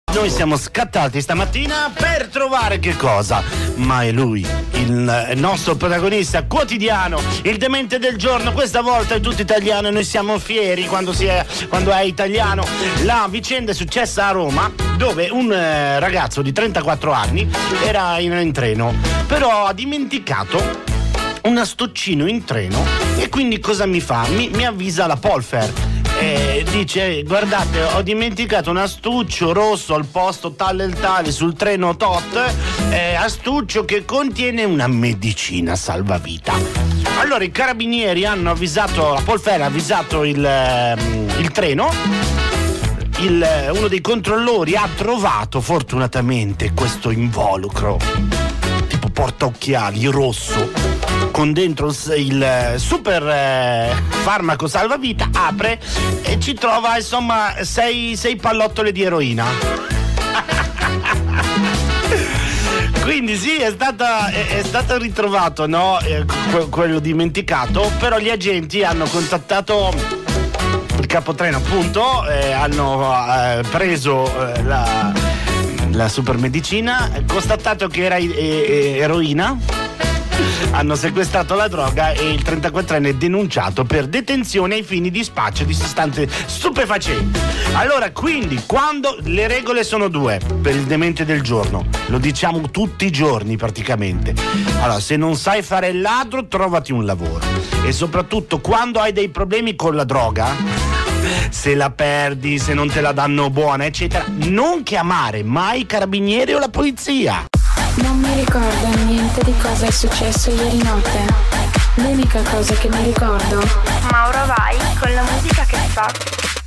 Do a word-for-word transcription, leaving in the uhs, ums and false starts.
Noi siamo scattati stamattina per trovare che cosa? Ma è lui, il nostro protagonista quotidiano, il demente del giorno. Questa volta è tutto italiano e noi siamo fieri quando, si è, quando è italiano. La vicenda è successa a Roma, dove un eh, ragazzo di trentaquattro anni era in, in treno, però ha dimenticato un astoccino in treno e quindi cosa mi fa? Mi, mi avvisa la Polfer. E dice: guardate, ho dimenticato un astuccio rosso al posto tale e tale sul treno tot, eh, astuccio che contiene una medicina salvavita. Allora i carabinieri hanno avvisato, la Polfer ha avvisato il, il treno. Il, uno dei controllori ha trovato fortunatamente questo involucro tipo portaocchiali rosso con dentro il super eh, farmaco salvavita. Apre e ci trova insomma sei, sei pallottole di eroina. Quindi sì, è stata è, è stato ritrovato, no, eh, que- quello dimenticato, però gli agenti hanno contattato il capotreno, appunto, eh, hanno eh, preso eh, la, la super medicina, constatato che era eh, eh, eroina. Hanno sequestrato la droga e il trentaquattrenne è denunciato per detenzione ai fini di spaccio di sostanze stupefacenti. Allora, quindi, quando le regole sono due per il demente del giorno, lo diciamo tutti i giorni praticamente. Allora, se non sai fare il ladro, trovati un lavoro. E soprattutto quando hai dei problemi con la droga, se la perdi, se non te la danno buona, eccetera, non chiamare mai i carabinieri o la polizia. Non mi ricordo niente di cosa è successo ieri notte. L'unica cosa che mi ricordo: Mauro Vai con la musica che fa